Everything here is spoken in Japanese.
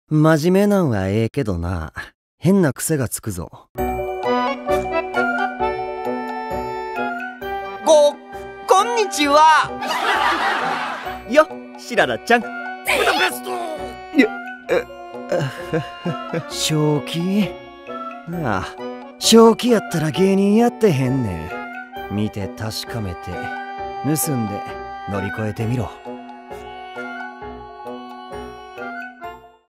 真面目なんはええけどな、変な癖がつくぞ。 こんにちは。 よっ、しららちゃん。正気？ああ、正気やったら芸人やってへんねん。見て確かめて、盗んで乗り越えてみろ。